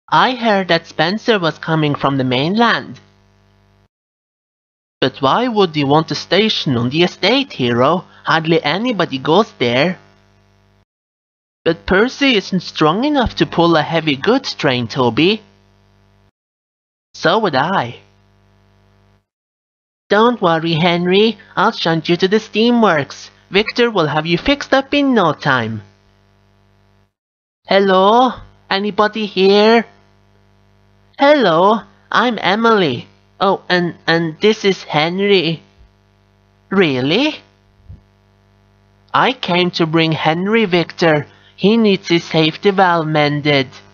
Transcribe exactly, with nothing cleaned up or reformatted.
I heard that Spencer was coming from the mainland. But why would you want a station on the estate, Hero? Hardly anybody goes there. But Percy isn't strong enough to pull a heavy goods train, Toby. So would I. Don't worry, Henry. I'll shunt you to the steamworks. Victor will have you fixed up in no time. Hello? Anybody here? Hello, I'm Emily. Oh, and, and this is Henry. Really? I came to bring Henry, Victor. He needs his safety valve mended.